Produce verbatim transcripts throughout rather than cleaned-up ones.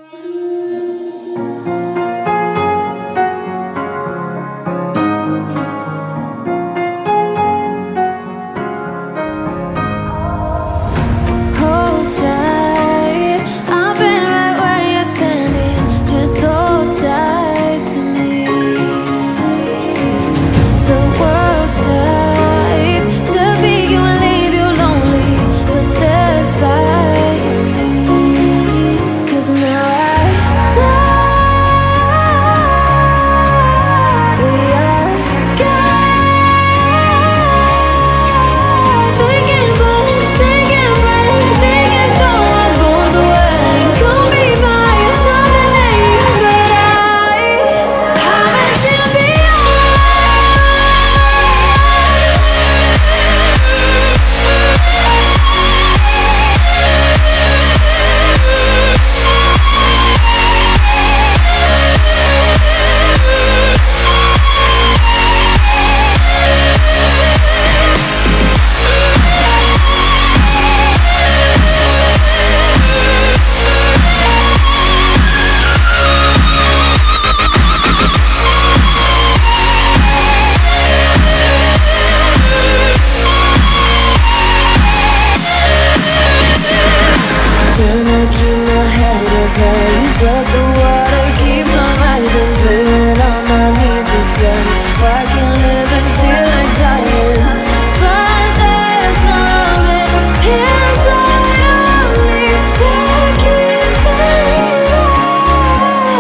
But the water keeps on rising, filling all my knees with sense. Oh, I can live and feel like dying, but there's something inside of me that keeps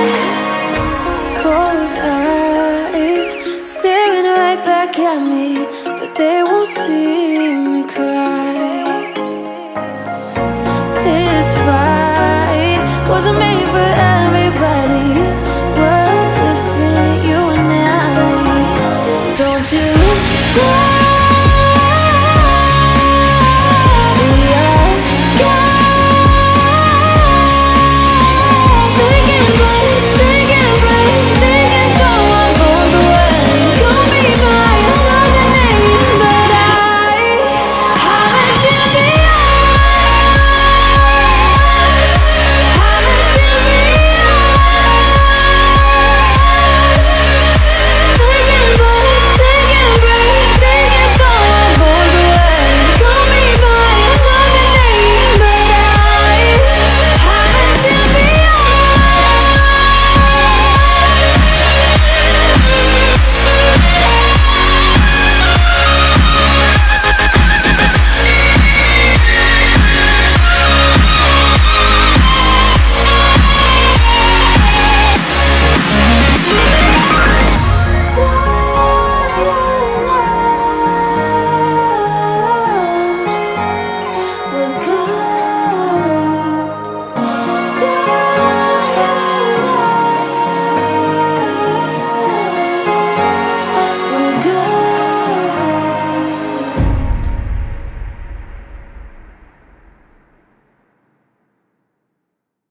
me alive. Cold eyes staring right back at me.